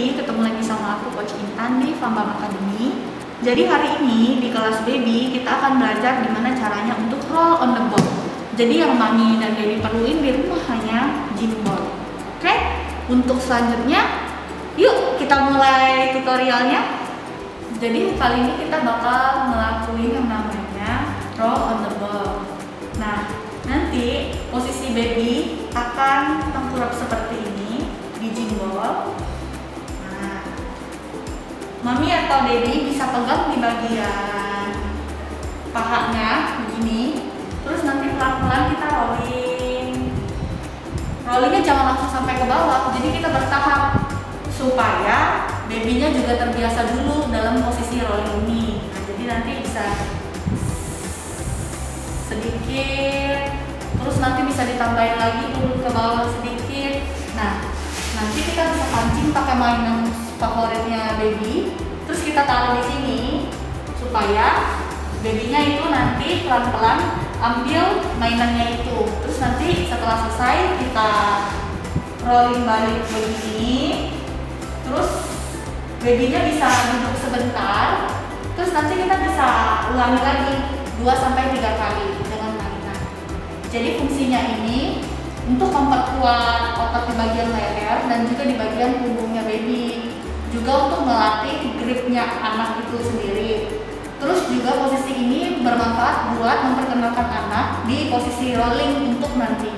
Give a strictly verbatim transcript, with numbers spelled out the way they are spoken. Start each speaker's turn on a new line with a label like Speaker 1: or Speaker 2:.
Speaker 1: Baby, ketemu lagi sama aku Coach Intan di Fambam Academy. Jadi hari ini di kelas Baby kita akan belajar gimana caranya untuk roll on the ball. Jadi yang Mami dan Baby perluin di rumah hanya gym ball. Oke? Untuk selanjutnya, yuk kita mulai tutorialnya. Jadi kali ini kita bakal ngelakuin yang namanya roll on the ball. Nah, nanti posisi Baby akan tengkurap seperti ini di gym ball. Nah, Mami atau Daddy bisa pegang di bagian pahanya begini. Terus nanti pelan-pelan kita rolling. Rollingnya jangan langsung sampai ke bawah. Jadi kita bertahap supaya babynya juga terbiasa dulu dalam posisi rolling ini. Nah, jadi nanti bisa sedikit, terus nanti bisa ditambahin lagi turun ke bawah sedikit. Nah, nanti kita bisa pancing pakai mainan favoritnya Baby. Terus kita taruh di sini supaya babynya itu nanti pelan-pelan ambil mainannya itu. Terus nanti setelah selesai kita rolling balik begini. Terus babynya bisa duduk sebentar. Terus nanti kita bisa ulangi lagi dua sampai tiga kali dengan mainan. Jadi fungsinya ini untuk memperkuat otot di bagian leher dan juga di bagian punggungnya baby. Juga untuk melatih gripnya anak itu sendiri. Terus juga posisi ini bermanfaat buat memperkenalkan anak di posisi rolling untuk nanti.